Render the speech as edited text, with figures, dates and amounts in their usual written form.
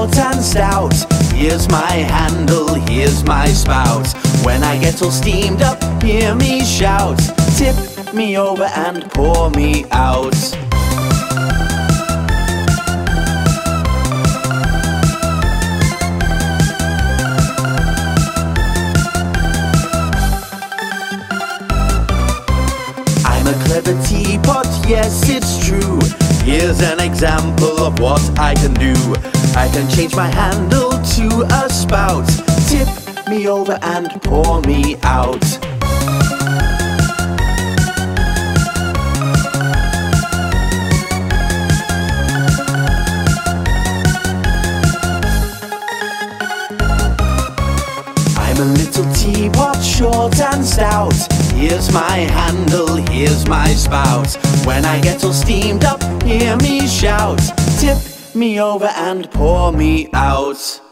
short and stout. Here's my handle, here's my spout. When I get all steamed up, hear me shout. Tip me over and pour me out. I'm a clever teapot, yes it's true. Here's an example of what I can do. I can change my handle to a spout. Tip me over and pour me out. I'm a little teapot, short and stout. Here's my handle, here's my spout. When I get all steamed up, hear me shout. Tip me over and pour me out.